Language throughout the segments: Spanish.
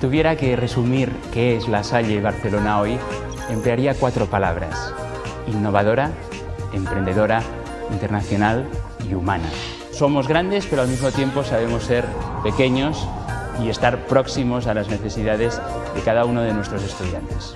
tuviera que resumir qué es La Salle Barcelona hoy, emplearía 4 palabras: innovadora, emprendedora, internacional y humana. Somos grandes, pero al mismo tiempo sabemos ser pequeños y estar próximos a las necesidades de cada uno de nuestros estudiantes.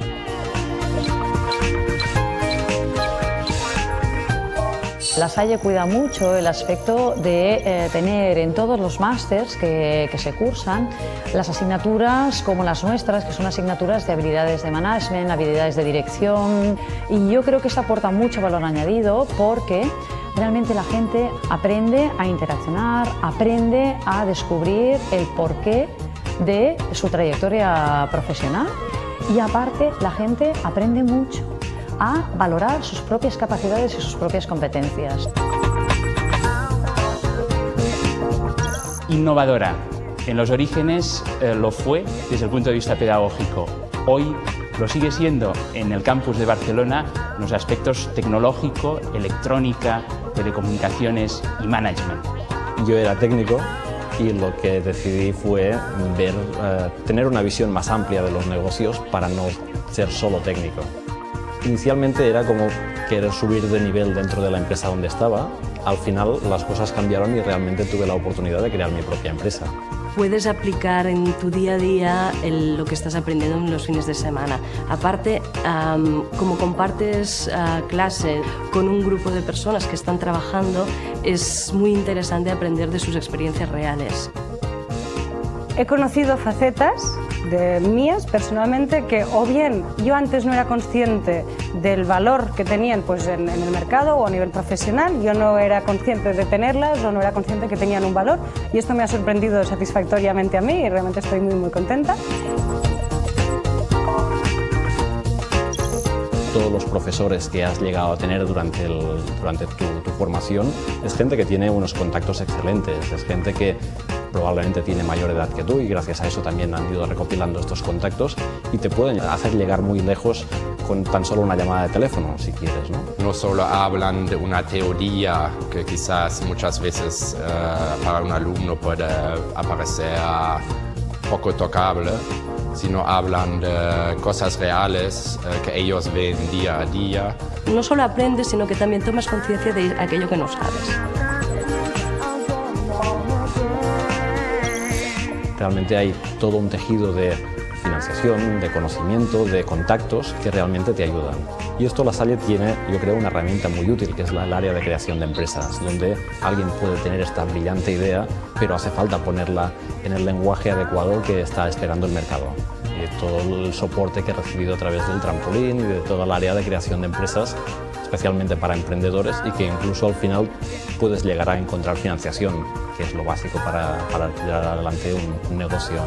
La Salle cuida mucho el aspecto de tener en todos los másters que se cursan las asignaturas como las nuestras, que son asignaturas de habilidades de management, habilidades de dirección, y yo creo que esto aporta mucho valor añadido porque realmente la gente aprende a interaccionar, aprende a descubrir el porqué de su trayectoria profesional y aparte la gente aprende mucho a valorar sus propias capacidades y sus propias competencias. Innovadora. En los orígenes lo fue desde el punto de vista pedagógico. Hoy lo sigue siendo en el campus de Barcelona en los aspectos tecnológico, electrónica, telecomunicaciones y management. Yo era técnico y lo que decidí fue tener una visión más amplia de los negocios para no ser solo técnico. Inicialmente era como querer subir de nivel dentro de la empresa donde estaba. Al final las cosas cambiaron y realmente tuve la oportunidad de crear mi propia empresa. Puedes aplicar en tu día a día lo que estás aprendiendo en los fines de semana. Aparte, como compartes clase con un grupo de personas que están trabajando, es muy interesante aprender de sus experiencias reales. He conocido facetas de mías personalmente que o bien yo antes no era consciente del valor que tenían pues, en el mercado o a nivel profesional, yo no era consciente de tenerlas o no era consciente que tenían un valor y esto me ha sorprendido satisfactoriamente a mí y realmente estoy muy contenta. Todos los profesores que has llegado a tener durante tu formación es gente que tiene unos contactos excelentes, es gente que probablemente tiene mayor edad que tú y gracias a eso también han ido recopilando estos contactos y te pueden hacer llegar muy lejos con tan solo una llamada de teléfono, si quieres, ¿no? No solo hablan de una teoría que quizás muchas veces para un alumno puede parecer poco tocable, sino hablan de cosas reales que ellos ven día a día. No solo aprendes, sino que también tomas conciencia de aquello que no sabes. Realmente hay todo un tejido de financiación, de conocimiento, de contactos que realmente te ayudan. Y esto La Salle tiene, yo creo, una herramienta muy útil, que es el área de creación de empresas, donde alguien puede tener esta brillante idea, pero hace falta ponerla en el lenguaje adecuado que está esperando el mercado. Y todo el soporte que he recibido a través del trampolín y de toda el área de creación de empresas, especialmente para emprendedores, y que incluso al final puedes llegar a encontrar financiación, que es lo básico para tirar adelante un negocio.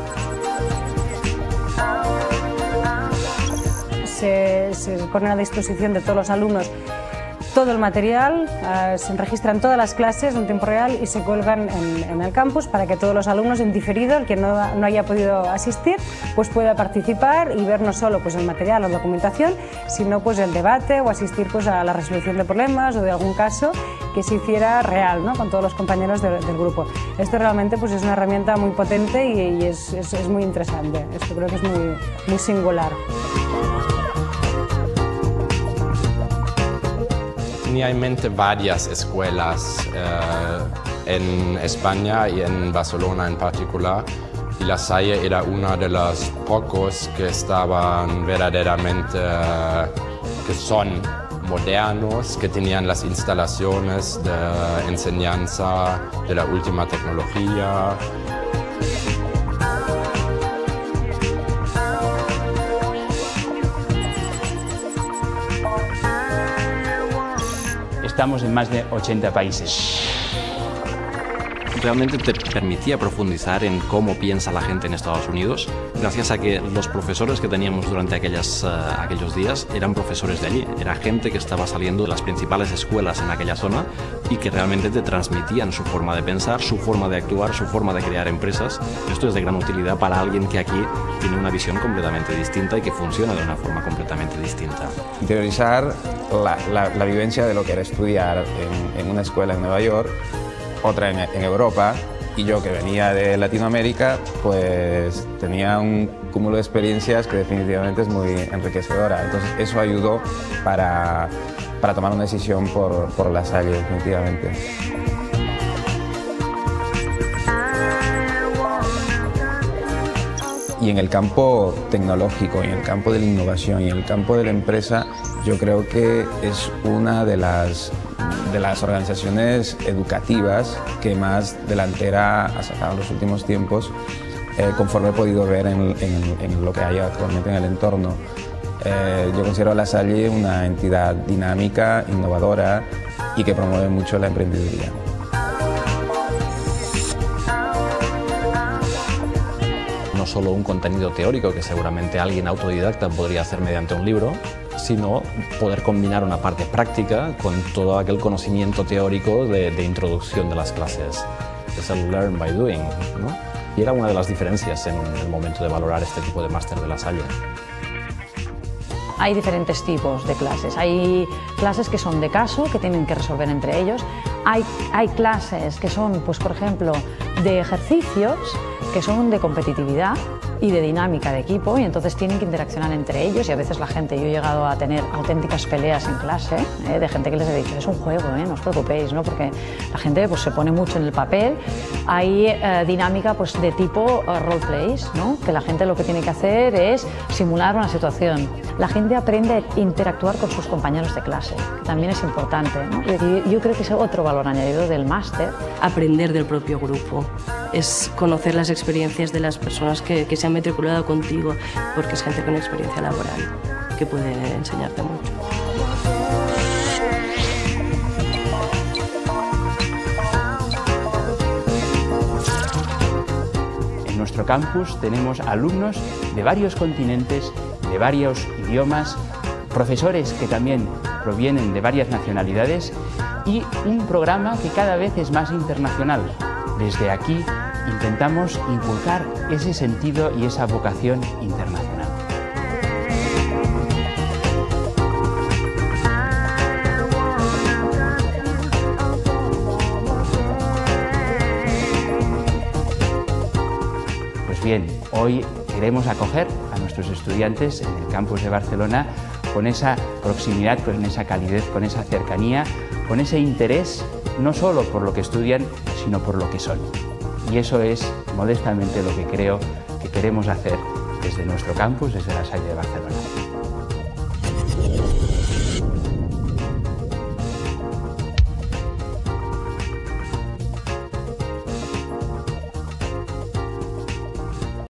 Se ponen a disposición de todos los alumnos todo el material, se registran todas las clases en tiempo real y se cuelgan en el campus para que todos los alumnos en diferido, el que no haya podido asistir, pues pueda participar y ver no solo pues, el material o documentación, sino pues, el debate o asistir pues, a la resolución de problemas o de algún caso que se hiciera real, ¿no? Con todos los compañeros del grupo. Esto realmente pues, es una herramienta muy potente y es muy interesante. Esto creo que es muy singular. Tenía en mente varias escuelas en España y en Barcelona en particular, y La Salle era uno de los pocos que estaban verdaderamente, que son modernos, que tenían las instalaciones de enseñanza de la última tecnología. Estamos en más de 80 países. Realmente te permitía profundizar en cómo piensa la gente en Estados Unidos, gracias a que los profesores que teníamos durante aquellos días eran profesores de allí, era gente que estaba saliendo de las principales escuelas en aquella zona y que realmente te transmitían su forma de pensar, su forma de actuar, su forma de crear empresas. Esto es de gran utilidad para alguien que aquí tiene una visión completamente distinta y que funciona de una forma completamente distinta. Interiorizar la vivencia de lo que era estudiar en una escuela en Nueva York, otra en Europa Y yo, que venía de Latinoamérica, pues tenía un cúmulo de experiencias que definitivamente es muy enriquecedora. Entonces eso ayudó para tomar una decisión por La Salle, definitivamente. Y en el campo tecnológico, en el campo de la innovación y en el campo de la empresa, yo creo que es una de las organizaciones educativas que más delantera ha sacado en los últimos tiempos, conforme he podido ver en lo que hay actualmente en el entorno. Yo considero a La Salle una entidad dinámica, innovadora y que promueve mucho la emprendeduría. No solo un contenido teórico que seguramente alguien autodidacta podría hacer mediante un libro, sino poder combinar una parte práctica con todo aquel conocimiento teórico de introducción de las clases. Es el learn by doing, ¿no? Y era una de las diferencias en el momento de valorar este tipo de máster de La Salle. Hay diferentes tipos de clases. Hay clases que son de caso, que tienen que resolver entre ellos. Hay clases que son, pues, por ejemplo, de ejercicios, que son de competitividad y de dinámica de equipo, y entonces tienen que interaccionar entre ellos, y a veces la gente, yo he llegado a tener auténticas peleas en clase, de gente que les he dicho, es un juego, no os preocupéis, ¿no? Porque la gente, pues, se pone mucho en el papel. Hay dinámica, pues, de tipo role plays, ¿no? Que la gente lo que tiene que hacer es simular una situación. La gente aprende a interactuar con sus compañeros de clase, que también es importante, ¿no? Yo creo que es otro valor añadido del máster. Aprender del propio grupo, es conocer las experiencias de las personas que se han matriculado contigo, porque es gente con experiencia laboral que puede enseñarte mucho. En nuestro campus tenemos alumnos de varios continentes, de varios idiomas, profesores que también provienen de varias nacionalidades y un programa que cada vez es más internacional. Desde aquí intentamos inculcar ese sentido y esa vocación internacional. Pues bien, hoy queremos acoger a nuestros estudiantes en el campus de Barcelona con esa proximidad, con esa calidez, con esa cercanía, con ese interés, no solo por lo que estudian, sino por lo que son. Y eso es, modestamente, lo que creo que queremos hacer desde nuestro campus, desde La Salle de Barcelona.